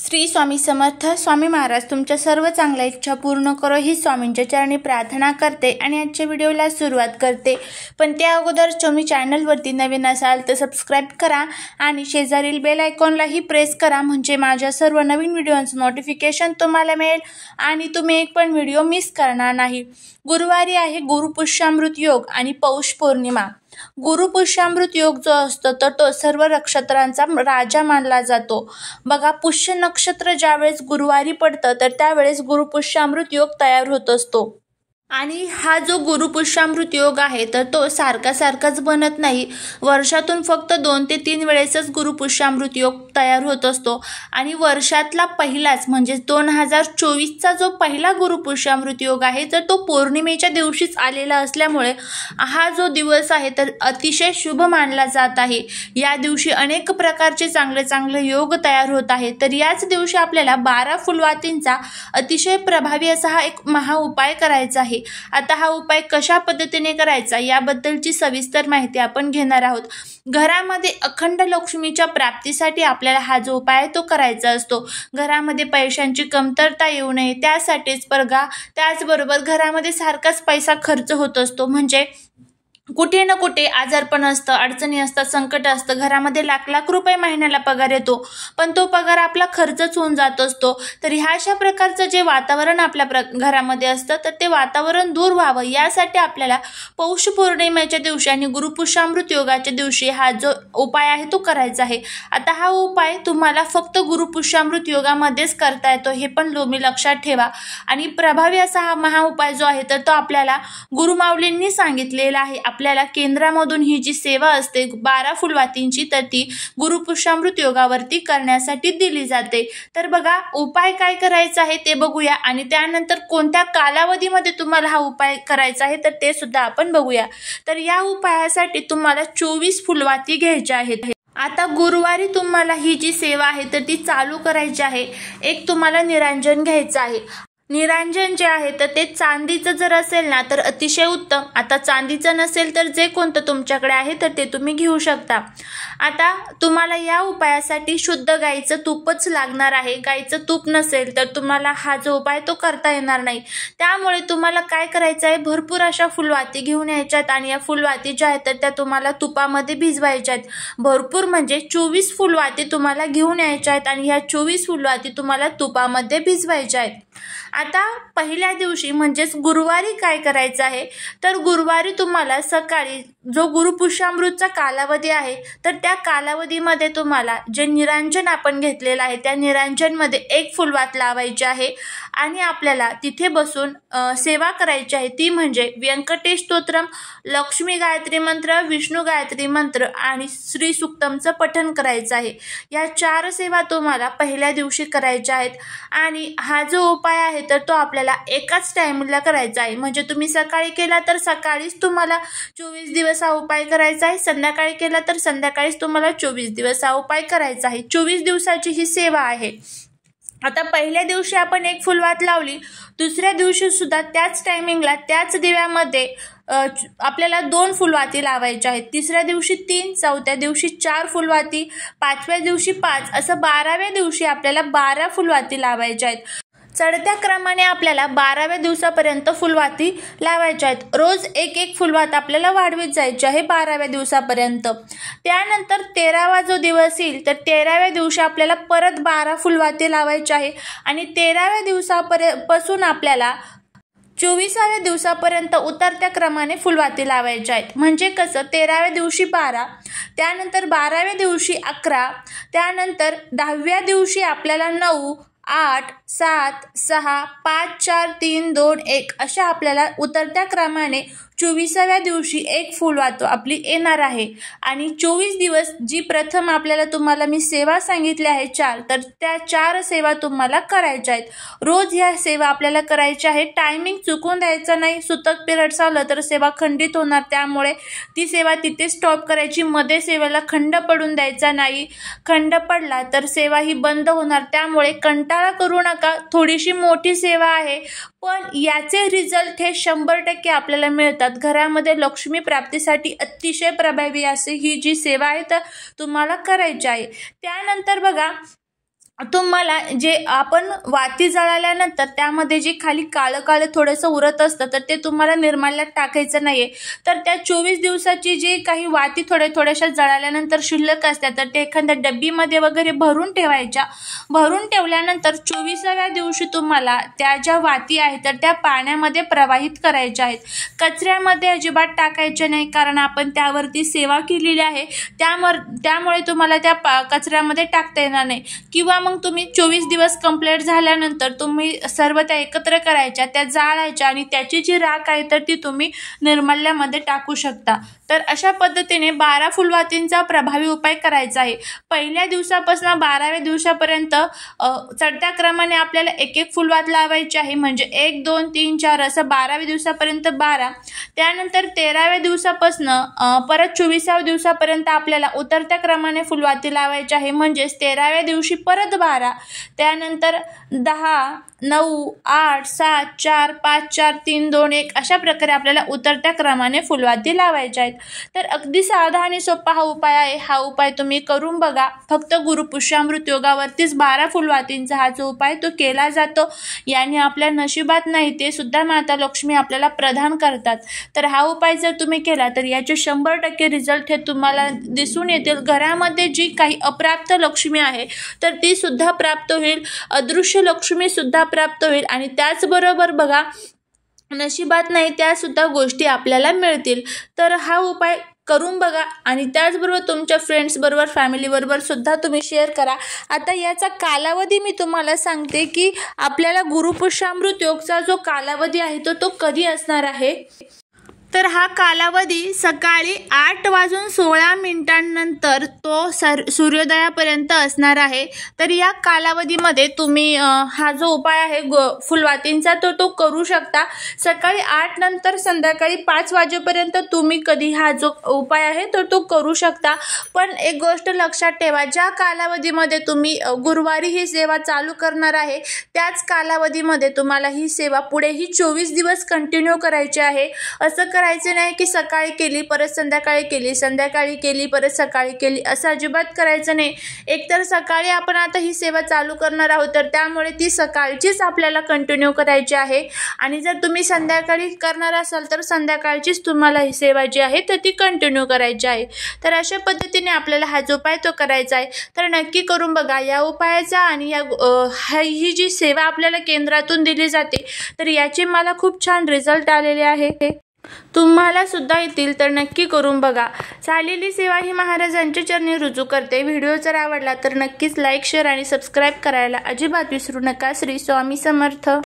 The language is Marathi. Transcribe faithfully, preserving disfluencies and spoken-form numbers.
श्री स्वामी समर्थ. स्वामी महाराज तुमच्या सर्व चांगल्या इच्छा पूर्ण करो ही स्वामींच्या चरणी प्रार्थना करते आणि आजच्या व्हिडिओला सुरुवात करते. पण त्या अगोदर तुम्ही चॅनलवरती नवीन असाल तर सबस्क्राईब करा आणि शेजारील बेल आयकॉनलाही प्रेस करा, म्हणजे माझ्या सर्व नवीन व्हिडिओचं नोटिफिकेशन तुम्हाला मिळेल आणि तुम्ही एक पण व्हिडिओ मिस करणार नाही. गुरुवारी आहे गुरुपुष्यामृत योग आणि पौष पौर्णिमा. गुरुपुष्यामृत योग जो असतो तर तो सर्व नक्षत्रांचा राजा मानला जातो. बघा, पुष्य नक्षत्र ज्यावेळेस गुरुवारी पडतं तर त्यावेळेस गुरुपुष्यामृत योग तयार होत असतो. आणि हा जो गुरुपुष्यामृत योग आहे तर तो सारखा सारखाच बनत नाही. वर्षातून फक्त दोन ते तीन वेळेसच गुरुपुष्यामृत योग तयार होत असतो आणि वर्षातला पहिलाच म्हणजे दोन हजार चोवीसचा जो पहिला गुरुपुष्यामृत योग आहे तर तो पौर्णिमेच्या दिवशीच आलेला असल्यामुळे हा जो दिवस आहे तर अतिशय शुभ मानला जात आहे. या दिवशी अनेक प्रकारचे चांगले चांगले योग तयार होत आहेत. तर याच दिवशी आपल्याला बारा फुलवातींचा अतिशय प्रभावी असा हा एक महा उपाय करायचा आहे. आता हा उपाय कशा पद्धतीने करायचा याबद्दलची सविस्तर माहिती आपण घेणार आहोत. घरामध्ये अखंड लक्ष्मीच्या प्राप्तीसाठी आपल्याला हा जो उपाय तो करायचा असतो. घरामध्ये पैशांची कमतरता येऊ नये त्यासाठीच बघा. त्याचबरोबर घरामध्ये सारखाच पैसा खर्च होत असतो, म्हणजे कुठे ना कुठे आजारपण असतं, अडचणी असतात, संकट असतं. घरामध्ये लाख लाख रुपये महिन्याला पगार येतो पण तो पगार आपला खर्चच होऊन जात असतो. तर ह्या अशा प्रकारचं जे वातावरण आपल्या प्र घरामध्ये असतं तर ते वातावरण दूर व्हावं यासाठी आपल्याला पौष पौर्णिमेच्या दिवशी आणि गुरुपुष्यामृत योगाच्या दिवशी हा जो उपाय आहे तो करायचा आहे. आता हा उपाय तुम्हाला फक्त गुरुपुष्यामृत योगामध्येच करता येतो, हे पण तुम्ही लक्षात ठेवा. आणि प्रभावी असा हा महा उपाय जो आहे तर तो आपल्याला गुरुमाऊलींनी सांगितलेला आहे. आपल्याला केंद्रामधून ही जी सेवा असते बारा फुलवातींची तर ती गुरुपुष्यामृत योगावरती करण्यासाठी दिली जाते. तर बघा, उपाय काय करायचा आहे ते बघूया आणि त्यानंतर कोणत्या कालावधीमध्ये तुम्हाला हा उपाय करायचा आहे तर ते सुद्धा आपण बघूया. तर या उपायासाठी तुम्हाला चोवीस फुलवाती घ्यायच्या आहेत. आता गुरुवारी तुम्हाला ही जी सेवा आहे तर ती चालू करायची आहे. एक तुम्हाला निरांजन घ्यायचं आहे. निरांजन जे आहे तर ते चांदीचं जर असेल ना तर अतिशय उत्तम. आता चांदीचं नसेल तर जे कोणतं तुमच्याकडे आहे तर ते तुम्ही घेऊ शकता. आता तुम्हाला या उपायासाठी शुद्ध गाईचं तूपच लागणार आहे. गाईचं तूप नसेल तर तुम्हाला हा जो उपाय तो करता येणार नाही. त्यामुळे तुम्हाला काय करायचं आहे, भरपूर अशा फुलवाती घेऊन यायच्यात आणि या फुलवाती ज्या आहेत तर त्या तुम्हाला तुपामध्ये भिजवायच्या आहेत. भरपूर म्हणजे चोवीस फुलवाती तुम्हाला घेऊन यायच्या आहेत आणि ह्या चोवीस फुलवाती तुम्हाला तुपामध्ये भिजवायच्या आहेत. आता पहिल्या दिवशी म्हणजेच गुरुवारी काय करायचं आहे तर गुरुवारी तुम्हाला सकाळी जो गुरुपुष्यामृतचा कालावधी आहे तर त्या कालावधीमध्ये तुम्हाला जे निरांजन आपण घेतलेलं आहे त्या निरांजनमध्ये एक फुलवात लावायची आहे आणि आपल्याला तिथे बसून सेवा करायची आहे. ती म्हणजे व्यंकटेश स्तोत्रम, लक्ष्मी गायत्री मंत्र, विष्णू गायत्री मंत्र आणि श्री सुक्तमचं पठण करायचं आहे. या चार सेवा तुम्हाला पहिल्या दिवशी करायच्या आहेत. आणि हा जो उपाय आहे तर तो आपल्याला एकाच टाइमला करायचा आहे. म्हणजे तुम्ही सकाळी केला तर सकाळीच तुम्हाला चोवीस दिवस हा उपाय करायचा आहे, संध्याकाळी केला तर संध्याकाळीच तुम्हाला चोवीस दिवस हा उपाय करायचा आहे. चोवीस दिवसाची ही सेवा आहे. आता पहिल्या दिवशी आपण एक फुलवात लावली, दुसऱ्या दिवशी सुद्धा त्याच टायमिंगला त्याच दिव्यामध्ये आपल्याला दोन फुलवाती लावायच्या आहेत. तिसऱ्या दिवशी तीन, चौथ्या दिवशी चार फुलवाती, पाचव्या दिवशी पाच, असं बाराव्या दिवशी आपल्याला बारा फुलवाती लावायच्या आहेत. चढत्या क्रमाने आपल्याला बाराव्या दिवसापर्यंत फुलवाती लावायच्या आहेत. रोज एक एक फुलवात आपल्याला वाढवीत जायची आहे बाराव्या दिवसापर्यंत. त्यानंतर तेरावा जो दिवस येईल तर तेराव्या दिवशी आपल्याला परत बारा फुलवाती लावायची आहे आणि तेराव्या दिवसापर्यंत पासून आपल्याला चोवीसाव्या दिवसापर्यंत उतरत्या क्रमाने फुलवाती लावायच्या आहेत. म्हणजे कसं, तेराव्या दिवशी बारा, त्यानंतर बाराव्या दिवशी अकरा, त्यानंतर दहाव्या दिवशी आपल्याला नऊ, आठ, सात, सहा, पाच, चार, तीन, दोन, एक अशा आपल्याला उतरत्या क्रमाने चोवीसाव्या दिवशी एक फुलवात आपली येणार आहे. आणि चोवीस दिवस जी प्रथम आपल्याला तुम्हाला मी सेवा सांगितली आहे चार, तर त्या चार सेवा तुम्हाला करायच्या आहेत. रोज ह्या सेवा आपल्याला करायच्या आहे. टायमिंग चुकून द्यायचा नाही. सुतक पिरियड झालं तर सेवा खंडित होणार, त्यामुळे ती सेवा तिथे स्टॉप करायची. मध्ये सेवेला खंड पडून द्यायचा नाही. खंड पडला तर सेवा ही बंद होणार, त्यामुळे कंटाळा करू नका. थोडीशी मोठी सेवा आहे पण याचे रिझल्ट हे शंभर टक्के आपल्याला मिळतात. घरामध्ये लक्ष्मी प्राप्तीसाठी अतिशय प्रभावी अशी ही जी सेवा आहे तर तुम्हाला करायची आहे. त्यानंतर बघा, तुम्हाला जे आपण वाती जळाल्यानंतर त्यामध्ये जे खाली काळं काळं थोडंसं उरत असतं तर ते तुम्हाला निर्माल्यात टाकायचं नाही आहे. तर त्या चोवीस दिवसाची जी काही वाती थोड्या थोड्याशा जळाल्यानंतर शिल्लक असतात तर ते एखाद्या डब्बीमध्ये वगैरे भरून ठेवायच्या. भरून ठेवल्यानंतर चोवीसाव्या दिवशी तुम्हाला त्या ज्या वाती आहेत तर त्या पाण्यामध्ये प्रवाहित करायच्या आहेत. कचऱ्यामध्ये अजिबात टाकायच्या नाही, कारण आपण त्यावरती सेवा केलेली आहे. त्यामुळे त्यामुळे तुम्हाला त्या पा कचऱ्यामध्ये टाकता येणार नाही. किंवा मग तुम्ही चोवीस दिवस कंप्लीट झाल्यानंतर तुम्ही सर्व त्या एकत्र करायच्या, त्या जाळायच्या आणि त्याची जी राख आहे तर ती तुम्ही निर्माल्यामध्ये टाकू शकता. तर अशा पद्धतीने बारा फुलवातींचा प्रभावी उपाय करायचा आहे. पहिल्या दिवसापासून बाराव्या दिवसापर्यंत चढत्या क्रमाने आपल्याला एक एक फुलवात लावायची आहे. म्हणजे एक दोन तीन चार असं बाराव्या दिवसापर्यंत बारा. त्यानंतर तेराव्या दिवसापासून परत चोवीसाव्या दिवसापर्यंत आपल्याला उतरत्या क्रमाने फुलवाती लावायची आहे. म्हणजेच तेराव्या दिवशी परत बारा, त्यानंतर दहा, नऊ, आठ, सात, चार, पाच, चार, तीन, दोन, एक अशा प्रकारे आपल्याला उतरत्या क्रमाने फुलवाती लावायच्या आहेत. तर अगदी साधा आणि सोपा हा उपाय आहे. हा उपाय तुम्ही करून बघा. फक्त गुरुपुष्यामृत योगावरतीच बारा फुलवातींचा हा जो उपाय तो केला जातो. याने आपल्या नशिबात नाही ते सुद्धा माता लक्ष्मी आपल्याला प्रदान करतात. तर हा उपाय जर तुम्ही केला तर याचे शंभर टक्के रिझल्ट हे तुम्हाला दिसून येतील. घरामध्ये जी काही अप्राप्त लक्ष्मी आहे तर ती सुद्धा प्राप्त होईल, अदृश्य लक्ष्मी सुद्धा प्राप्त होईल आणि त्याचबरोबर बघा नशिबात नाही त्या सुद्धा गोष्टी आपल्याला मिळतील. तर हा उपाय करून बघा आणि त्याचबरोबर तुमच्या फ्रेंड्सबरोबर फॅमिलीबरोबर सुद्धा तुम्ही शेअर करा. आता याचा कालावधी मी तुम्हाला सांगते की आपल्याला गुरुपुष्यामृत योगचा जो कालावधी आहे तो तो कधी असणार आहे. तर हा कालावधी सकाळी आठ वाजून सोळा मिनिटांनंतर तो सर सूर्योदयापर्यंत असणार आहे. तर या कालावधीमध्ये तुम्ही हा जो उपाय आहे गो फुलवातींचा तो तो करू शकता. सकाळी आठ नंतर संध्याकाळी पाच वाजेपर्यंत तुम्ही कधी हा जो उपाय आहे तो तो करू शकता. पण एक गोष्ट लक्षात ठेवा, ज्या कालावधीमध्ये तुम्ही गुरुवारी ही सेवा चालू करणार आहे त्याच कालावधीमध्ये तुम्हाला ही सेवा पुढेही चोवीस दिवस कंटिन्यू करायची आहे. असं करायचं नाही की सकाळी केली परत संध्याकाळी केली, संध्याकाळी केली परत सकाळी केली, असं अजिबात करायचं नाही. एकतर सकाळी आपण आता ही सेवा चालू करणार आहोत तर त्यामुळे ती सकाळचीच आपल्याला कंटिन्यू करायची आहे आणि जर तुम्ही संध्याकाळी करणार असाल तर संध्याकाळचीच तुम्हाला ही सेवा जी आहे तर ती कंटिन्यू करायची आहे. तर अशा पद्धतीने आपल्याला हा जो उपाय तो करायचा आहे. तर नक्की करून बघा. या उपायाचा आणि या ही जी सेवा आपल्याला केंद्रातून दिली जाते तर याचे मला खूप छान रिझल्ट आलेले आहे. तुम्हाला सुद्धा येतील तर नक्की करून बघा. चाललेली सेवा ही महाराजांच्या चरणी रुजू करते. व्हिडिओ जर आवडला तर नक्कीच लाईक, शेअर आणि सबस्क्राईब करायला अजिबात विसरू नका. श्री स्वामी समर्थ.